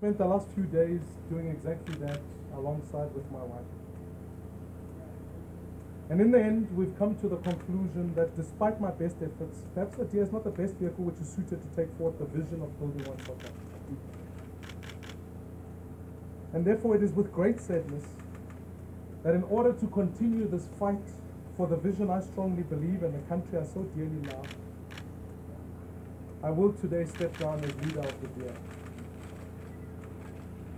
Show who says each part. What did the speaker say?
Speaker 1: spent the last few days doing exactly that alongside with my wife. And in the end, we've come to the conclusion that despite my best efforts, perhaps the DEER is not the best vehicle which is suited to take forward the vision of building one South Africa. And therefore it is with great sadness that in order to continue this fight for the vision I strongly believe and the country I so dearly love, I will today step down as leader of the DEER.